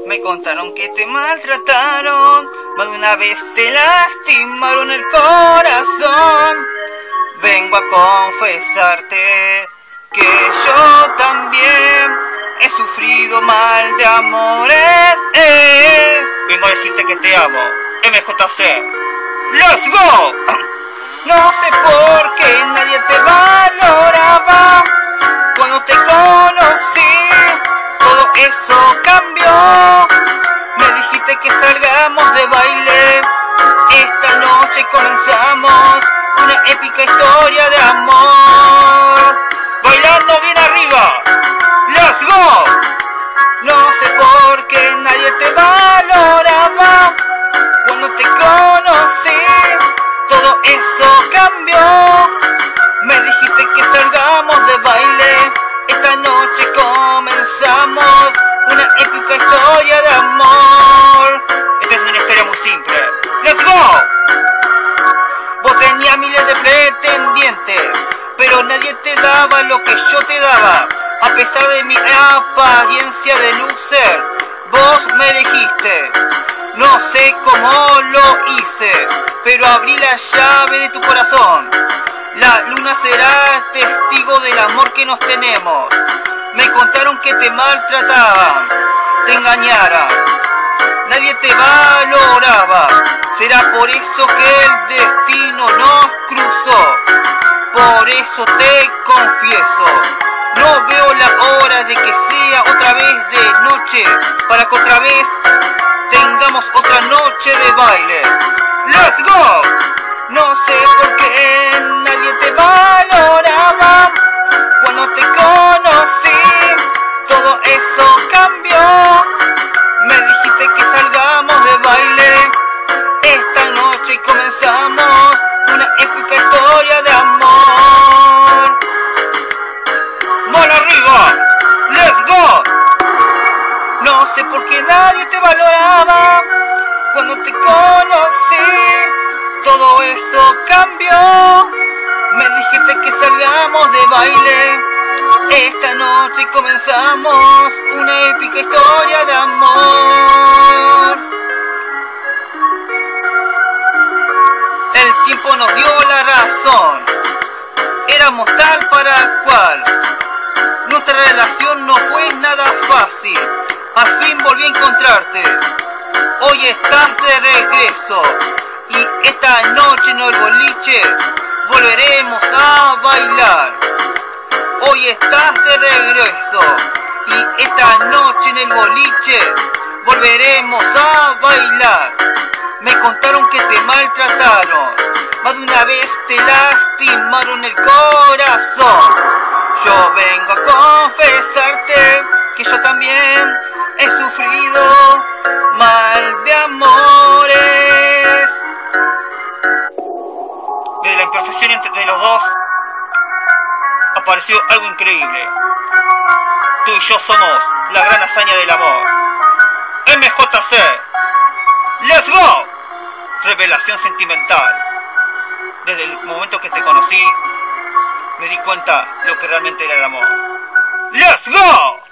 Me contaron que te maltrataron, más de una vez te lastimaron el corazón. Vengo a confesarte que yo también he sufrido mal de amores. Vengo a decirte que te amo, MJC. ¡Let's go! No sé por qué nadie te valoraba. Cuando te conocí, todo eso cambió. Me dijiste que salgamos de baile. Esta noche comenzamos una épica historia de amor. Bailando bien arriba. ¡Let's go! No sé por qué nadie te valoraba. Cuando te conocí, todo eso cambió. Me dijiste que salgamos de baile. Esta noche comenzamos una épica historia de amor. Esta es una historia muy simple. ¡Let's go! Vos tenías miles de pretendientes, pero nadie te daba lo que yo te daba. A pesar de mi apariencia de loser, vos me elegiste. No sé cómo lo hice, pero abrí la llave de tu corazón. La luna será testigo del amor que nos tenemos. Me contaron que te maltrataban, te engañaran, nadie te valoraba. Será por eso que el destino nos cruzó. Por eso te confieso, no veo la hora de que sea otra vez de noche, para que otra vez tengamos otra noche de baile. ¡Let's go! No sé por qué nadie te valoraba. Cuando te conocí, todo eso cambió. Me dijiste que salgamos de baile. Esta noche comenzamos una épica historia de amor. ¡Mano arriba! ¡Let's go! No sé por qué nadie te valoraba. Cuando te conocí, todo eso cambió. Me dijiste que salgamos de baile. Esta noche comenzamos una épica historia de amor. El tiempo nos dio la razón. Éramos tal para cual. Nuestra relación no fue nada fácil. Al fin volví a encontrarte. Hoy estás de regreso. Y esta noche en el boliche volveremos a bailar. Hoy estás de regreso. Y esta noche en el boliche volveremos a bailar. Me contaron que te maltrataron. Más de una vez te lastimaron el corazón. Yo vengo a confesarte que yo también he sufrido mal de amores. De la imperfección entre los dos apareció algo increíble. Tú y yo somos la gran hazaña del amor. MJC. ¡Let's go! Revelación sentimental. Desde el momento que te conocí, me di cuenta lo que realmente era el amor. ¡Let's go!